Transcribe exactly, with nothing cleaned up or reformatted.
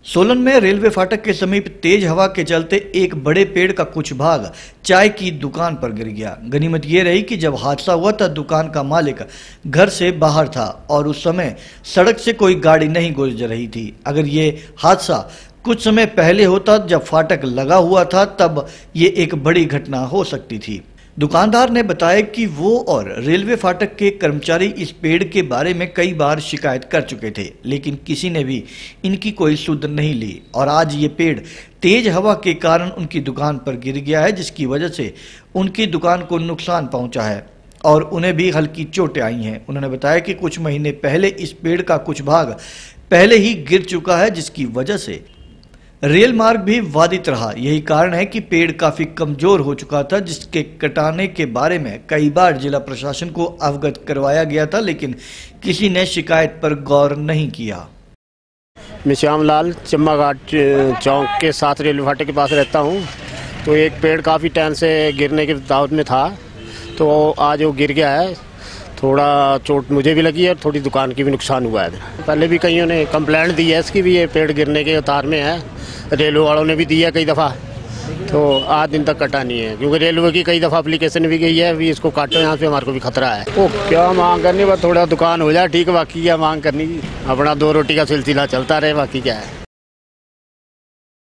सोलन में रेलवे फाटक के समीप तेज हवा के चलते एक बड़े पेड़ का कुछ भाग चाय की दुकान पर गिर गया। गनीमत ये रही कि जब हादसा हुआ तब दुकान का मालिक घर से बाहर था और उस समय सड़क से कोई गाड़ी नहीं गुजर रही थी। अगर ये हादसा कुछ समय पहले होता जब फाटक लगा हुआ था तब ये एक बड़ी घटना हो सकती थी। दुकानदार ने बताया कि वो और रेलवे फाटक के कर्मचारी इस पेड़ के बारे में कई बार शिकायत कर चुके थे, लेकिन किसी ने भी इनकी कोई सुध नहीं ली और आज ये पेड़ तेज हवा के कारण उनकी दुकान पर गिर गया है, जिसकी वजह से उनकी दुकान को नुकसान पहुंचा है और उन्हें भी हल्की चोटें आई हैं। उन्होंने बताया कि कुछ महीने पहले इस पेड़ का कुछ भाग पहले ही गिर चुका है, जिसकी वजह से रेल मार्ग भी बाधित रहा। यही कारण है कि पेड़ काफी कमजोर हो चुका था, जिसके कटाने के बारे में कई बार जिला प्रशासन को अवगत करवाया गया था, लेकिन किसी ने शिकायत पर गौर नहीं किया। मैं श्यामलाल चम्मा घाट चौक के साथ रेलवे फाटक के पास रहता हूं। तो एक पेड़ काफ़ी टाइम से गिरने के दावत में था, तो आज वो गिर गया है। थोड़ा चोट मुझे भी लगी है और थोड़ी दुकान की भी नुकसान हुआ है। पहले भी कईयों ने कंप्लेंट दी है इसकी भी, ये पेड़ गिरने के उतार में है। रेलवे वालों ने भी दी है कई दफ़ा, तो आज दिन तक कटा नहीं है, क्योंकि रेलवे की कई दफ़ा एप्लीकेशन भी गई है भी इसको काटो, यहाँ पे हमारे को भी खतरा है। ओ क्या मांग करनी, बस थोड़ा दुकान हो जाए ठीक, बाकी क्या मांग करनी, अपना दो रोटी का सिलसिला चलता रहे, बाकी क्या है।